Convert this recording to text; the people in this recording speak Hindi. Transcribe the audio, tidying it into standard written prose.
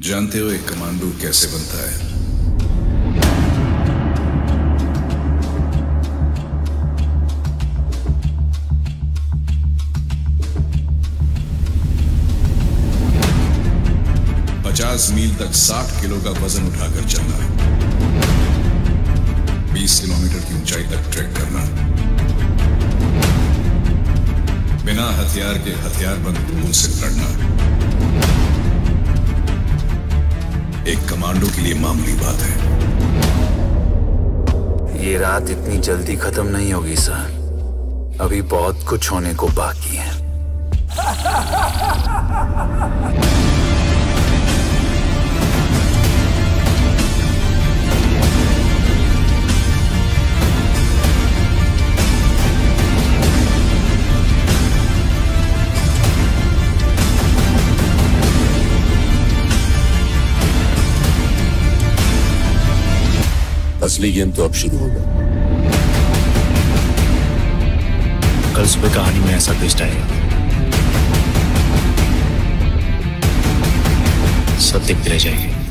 जानते हो एक कमांडो कैसे बनता है? पचास मील तक 60 किलो का वजन उठाकर चलना, 20 किलोमीटर की ऊंचाई तक ट्रैक करना, बिना हथियार के हथियारबंद धूल से लड़ना एक कमांडो के लिए मामूली बात है। ये रात इतनी जल्दी खत्म नहीं होगी सर, अभी बहुत कुछ होने को बाकी है। असली गेम तो अब शुरू होगा। कल सुबह कहानी में ऐसा ट्विस्ट आएगा, सब देखते रह जाएंगे।